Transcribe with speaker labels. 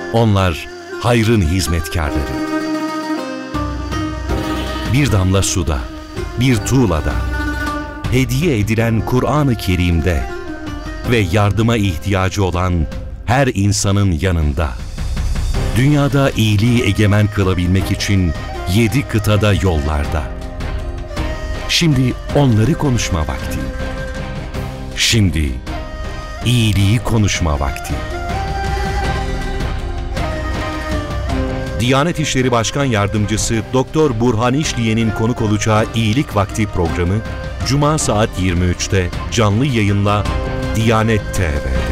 Speaker 1: Onlar hayrın hizmetkarları. Bir damla suda, bir tuğlada, hediye edilen Kur'an-ı Kerim'de ve yardıma ihtiyacı olan her insanın yanında. Dünyada iyiliği egemen kılabilmek için 7 kıtada yollarda. Şimdi onları konuşma vakti. Şimdi iyiliği konuşma vakti. Diyanet İşleri Başkan Yardımcısı Doktor Burhan İşliyen'in konuk olacağı İyilik Vakti programı Cuma saat 23'te canlı yayınla Diyanet TV'de.